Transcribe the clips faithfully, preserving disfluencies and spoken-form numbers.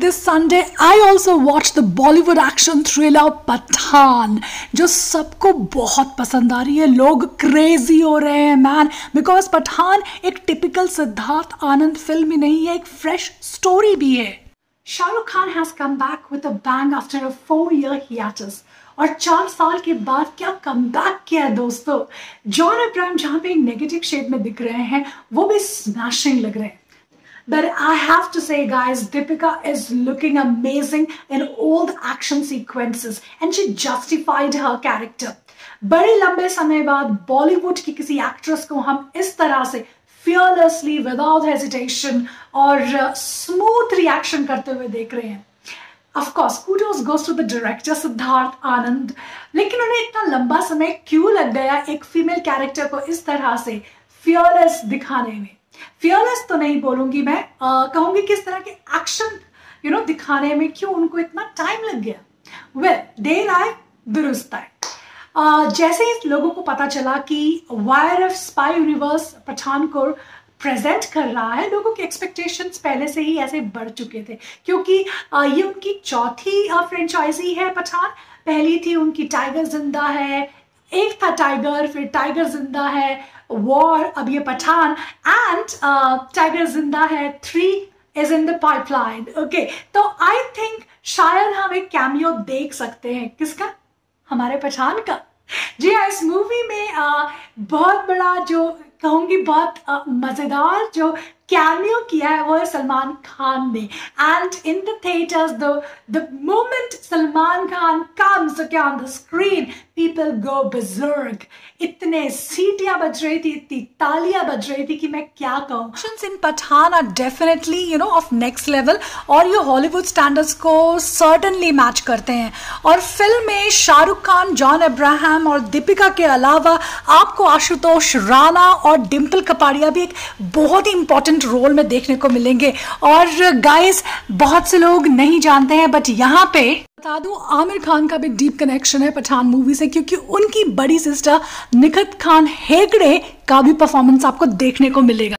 this Sunday, I also watched the Bollywood action thriller Pathaan, जो सबको बहुत पसंद आ रही है. लोग क्रेजी हो रहे हैं मैन, बिकॉज पठान एक टिपिकल सिद्धार्थ आनंद फिल्म ही नहीं है, एक फ्रेश स्टोरी भी है. Shahrukh Khan has come back with a bang after a four year hiatus, और चार साल के बाद क्या कम बैक किया है दोस्तों. जॉन अब्राहम जहाँ पे एक नेगेटिव शेड में दिख रहे हैं, वो भी स्मैशिंग लग रहे हैं. But I have to say guys, Deepika is looking amazing in all the action sequences and she justified her character. बड़े लंबे समय बाद बॉलीवुड की किसी एक्ट्रेस को हम इस तरह से fearlessly, without hesitation और स्मूथ uh, रिएक्शन करते हुए देख रहे हैं. Of course, kudos goes to the director Siddharth Anand, लेकिन उन्हें इतना लंबा समय क्यों लग गया एक फीमेल कैरेक्टर को इस तरह से fearless दिखाने में. फियरलेस तो नहीं बोलूंगी मैं, uh, कहूंगी किस तरह के एक्शन यू नो दिखाने में क्यों उनको इतना टाइम लग गया. वेल, देर आए दुरुस्त आए. uh, जैसे ही लोगों को पता चला कि वाईआरएफ स्पाई यूनिवर्स पठान को प्रेजेंट कर रहा है, लोगों के एक्सपेक्टेशंस पहले से ही ऐसे बढ़ चुके थे, क्योंकि uh, ये उनकी चौथी फ्रेंचाइजी uh, है पठान. पहली थी उनकी टाइगर जिंदा है, एक था टाइगर, फिर टाइगर जिंदा है, वॉर, अब ये Pathan, and tiger Zinda Hai three is in the pipeline. Okay, तो आई थिंक शायद हम एक कैमियो देख सकते हैं. किसका? हमारे पठान का. जी हाँ, इस मूवी में uh, बहुत बड़ा जो कहूंगी बहुत uh, मजेदार जो कैमियो किया है वो है सलमान खान ने. And in the theatres the the moment Salman Khan comes on the screen, people go berserk. इतने सीटियां बज रही थी, इतनी तालियां बज रही थी कि मैं क्या कहूँ. Actions in Pathaan are definitely you know of next level, और ये हॉलीवुड स्टैंडर्ड्स को सर्टनली मैच करते हैं. और फिल्म में शाहरुख खान, जॉन अब्राहम और दीपिका के अलावा आपको आशुतोष राणा और डिम्पल कपाड़िया भी एक बहुत ही इंपॉर्टेंट रोल में देखने को मिलेंगे. और गाइस, बहुत से लोग नहीं जानते हैं, बट यहाँ पे बता दूं, आमिर खान का भी डीप कनेक्शन है पठान मूवी से, क्योंकि उनकी बड़ी सिस्टर निखत खान हेगड़े का भी परफॉर्मेंस आपको देखने को मिलेगा.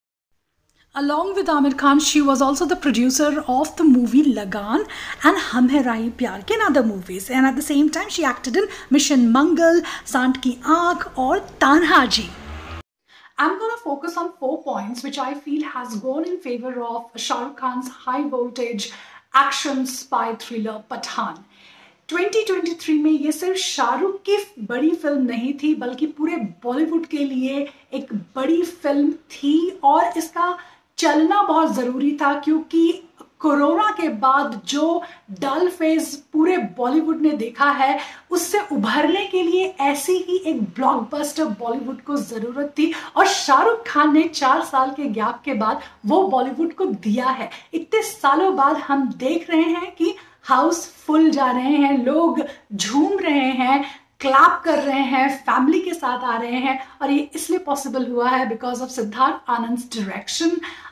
Along with Amir Khan, she was also the producer of the movie Lagan and Hum Hai Rahi Pyar Ke and other movies. And at the same time, she acted in Mission Mangal, Sant Ki Aankh और Tanhaji. I'm going to focus on four points which I feel has gone in favor of Shah Rukh Khan's high voltage action spy thriller Pathaan. twenty twenty-three में ये सिर्फ शाहरुख की बड़ी film नहीं थी, बल्कि पूरे बॉलीवुड के लिए एक बड़ी फिल्म थी, और इसका चलना बहुत ज़रूरी था, क्योंकि कोरोना के बाद जो डल फेज पूरे बॉलीवुड ने देखा है, उससे उभरने के लिए ऐसी ही एक ब्लॉकबस्टर बॉलीवुड को ज़रूरत थी, और शाहरुख खान ने चार साल के गैप के बाद वो बॉलीवुड को दिया है. इतने सालों बाद हम देख रहे हैं कि हाउस फुल जा रहे हैं, लोग झूम रहे हैं, क्लैप कर रहे हैं, फैमिली के साथ आ रहे हैं, और ये इसलिए पॉसिबल हुआ है because of Siddharth Anand direction,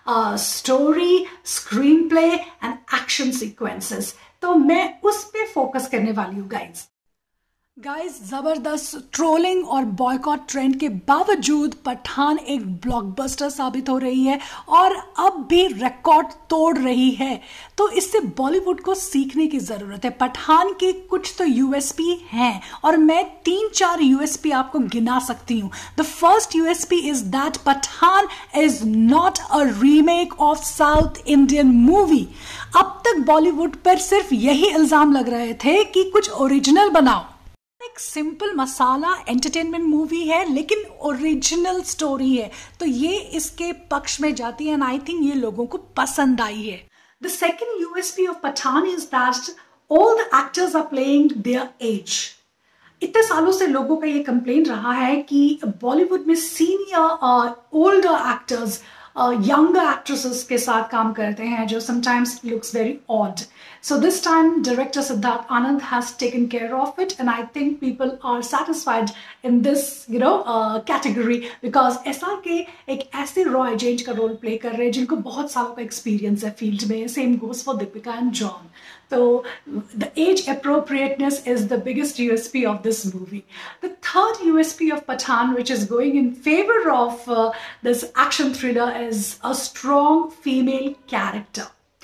story, screenplay and action sequences. तो मैं उस पे फोकस करने वाली हूँ गाइज. गाइज, जबरदस्त ट्रोलिंग और बॉयकॉट ट्रेंड के बावजूद पठान एक ब्लॉकबस्टर साबित हो रही है, और अब भी रिकॉर्ड तोड़ रही है. तो इससे बॉलीवुड को सीखने की जरूरत है. पठान के कुछ तो यूएसपी हैं, और मैं तीन चार यूएसपी आपको गिना सकती हूँ. The first USP is that Pathaan is not a remake of south Indian movie. अब तक बॉलीवुड पर सिर्फ यही इल्जाम लग रहे थे कि कुछ ओरिजिनल बनाओ. एक सिंपल मसाला एंटरटेनमेंट मूवी है, लेकिन ओरिजिनल स्टोरी है, तो ये इसके पक्ष में जाती है, एंड आई थिंक ये लोगों को पसंद आई है. The second USP of Pathaan is that all the actors are playing their age. इतने सालों से लोगों का ये कंप्लेन रहा है कि बॉलीवुड में senior older actors younger actresses के साथ काम करते हैं, जो sometimes looks very odd. So this time director Siddharth Anand has taken care of it, and I think people are satisfied in this you know uh, category, because S R K एक ऐसे रॉ agent का role play कर रहे हैं जिनको बहुत सालों का एक्सपीरियंस है फील्ड में. Same goes for Deepika and John. So the age appropriateness is the biggest U S P of this movie. The third U S P of Pathaan, which is going in favor of uh, this action thriller, is a strong female character.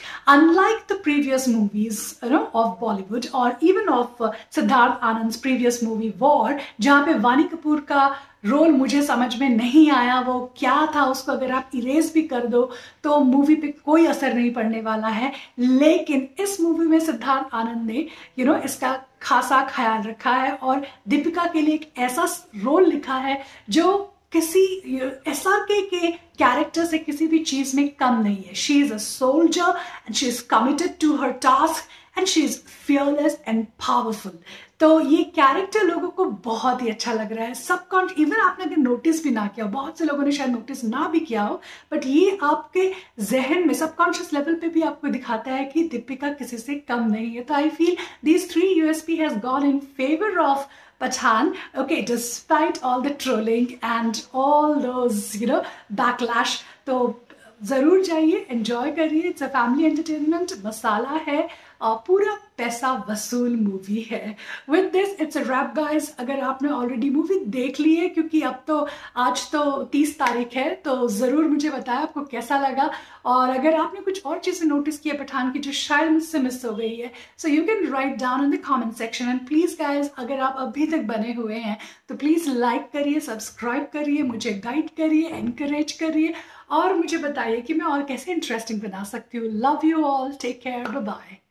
Unlike the previous movies, you know, of Bollywood or even of uh, Siddharth Anand's previous movie War, जहाँ पे वानी कपूर का role मुझे समझ में नहीं आया, वो क्या था, उसको अगर आप इरेज भी कर दो तो मूवी पे कोई असर नहीं पड़ने वाला है। लेकिन इस मूवी में सिद्धार्थ आनंद ने यू नो इसका खासा ख्याल रखा है और दीपिका के लिए एक ऐसा रोल लिखा है जो किसी एस आर के के कैरेक्टर से किसी भी चीज में कम नहीं है। She is a soldier and she is committed to her task and she is fearless and powerful. तो ये कैरेक्टर लोगों को बहुत ही अच्छा लग रहा है। सबकॉन्श इवन आपने अगर नोटिस भी ना किया हो, बहुत से लोगों ने शायद नोटिस ना भी किया हो, बट ये आपके जहन में सबकॉन्शियस लेवल पे भी आपको दिखाता है कि दीपिका किसी से कम नहीं है। तो I feel these three USPs has gone in favour of Pathaan, okay, despite all the trolling and all those, you know, backlash. तो ज़रूर जाइए, enjoy करिए, it's a family entertainment, मसाला है और पूरा पैसा वसूल मूवी है। With this, it's a wrap guys। अगर आपने ऑलरेडी मूवी देख ली है, क्योंकि अब तो आज तो तीस तारीख है, तो ज़रूर मुझे बताया आपको कैसा लगा। और अगर आपने कुछ और चीज़ें नोटिस की है पठान की जो शायद मुझसे मिस हो गई है, so you can write down in the comment section. And please guys, अगर आप अभी तक बने हुए हैं तो प्लीज़ लाइक करिए, सब्सक्राइब करिए, मुझे गाइड करिए, एनकरेज करिए और मुझे बताइए कि मैं और कैसे इंटरेस्टिंग बना सकती हूँ। Love you all, take care, bye bye.